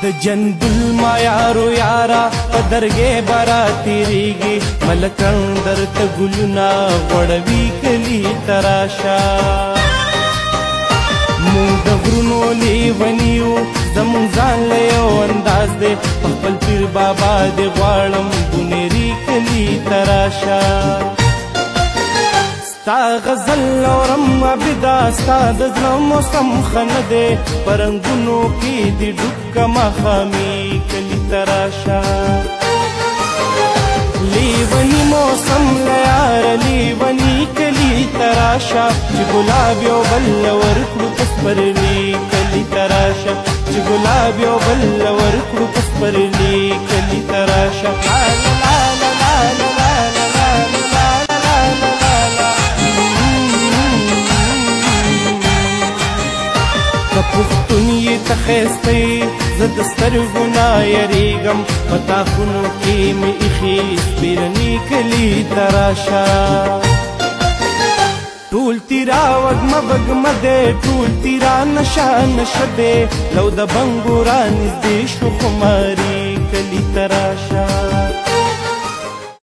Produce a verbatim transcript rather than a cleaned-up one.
د جندل معیارو یارا په درګې برا تیریږي ملکن درته ګلونه غوړوي کلي تراشا مونږ د غرونو لیونیو زمونږ ځان له یو انداز دی په خپل پیر بابا دې غواړم بونیري کلي تراشا ستا غزل اورم عبدا ستا د زړه موسم ښه نه دی په رنګونو کې دې ډوب که ماښامي کلي تراشا لیونی موسم له یاره لیونی کلي تراشا چې ګلاب یو بل ورکړو په سپرلي کلي تراشا چې ګلاب یو بل ورکړو په سپرلي کلي تراشا که پښتون یې ته ښایسته یې زه د سترګو نه یریږم په تاخونو کې مې ایښي سپېرني کلي تراشا ټول تیرا وږمه بږمه دی ټول تیرا نشه نشه دی لو د بنګو رانږدې شو خماري کلي تراشا